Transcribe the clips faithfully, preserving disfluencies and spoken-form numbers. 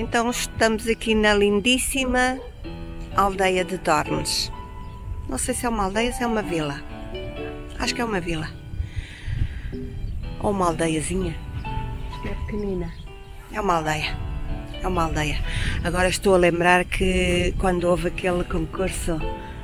Então estamos aqui na lindíssima aldeia de Dornes. Não sei se é uma aldeia ou se é uma vila. Acho que é uma vila. Ou uma aldeiazinha. Acho que é pequenina. É uma aldeia. É uma aldeia. Agora estou a lembrar que quando houve aquele concurso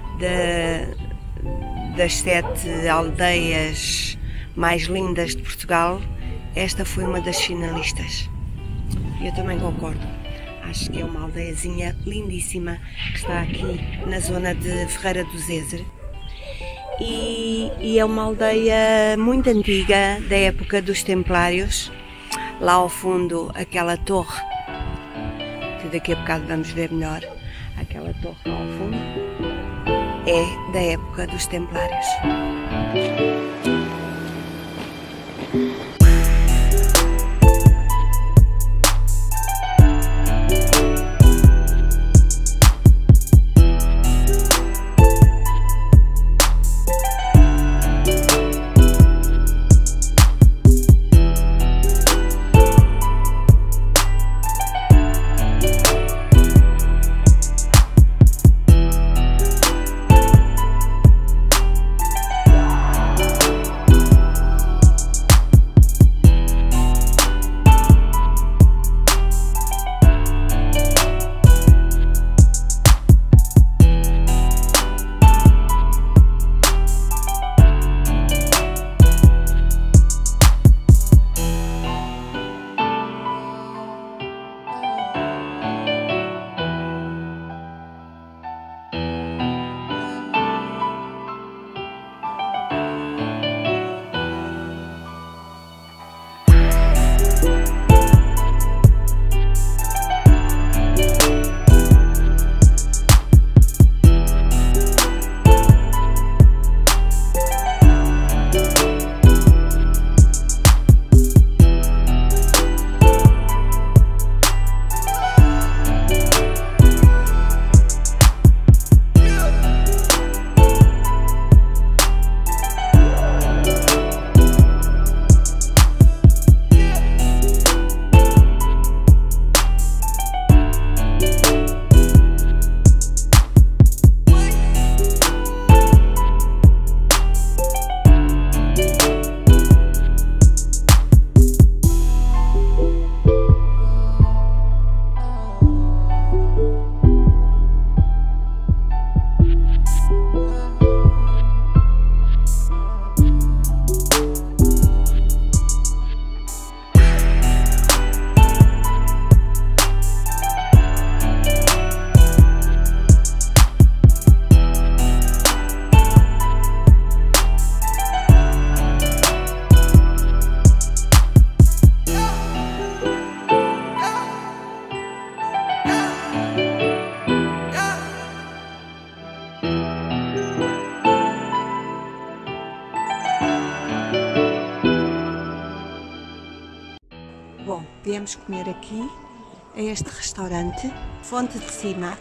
de, das sete aldeias mais lindas de Portugal, esta foi uma das finalistas. Eu também concordo. Acho que é uma aldeiazinha lindíssima que está aqui na zona de Ferreira do Zezer. E, e é uma aldeia muito antiga, da época dos Templários. Lá ao fundo, aquela torre, que daqui a bocado vamos ver melhor, aquela torre lá ao fundo, é da época dos Templários. Bom, viemos comer aqui, a este restaurante, Fonte de Cima.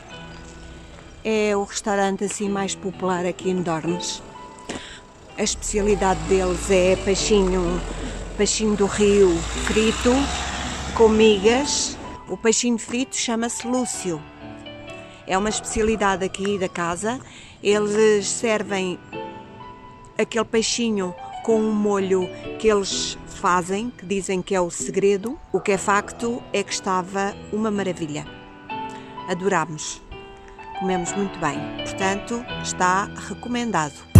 É o restaurante assim mais popular aqui em Dornes. A especialidade deles é peixinho, peixinho do rio frito, com migas. O peixinho frito chama-se Lúcio. É uma especialidade aqui da casa. Eles servem aquele peixinho com um molho que eles fazem, que dizem que é o segredo. O que é facto é que estava uma maravilha. Adorámos. Comemos muito bem. Portanto, está recomendado.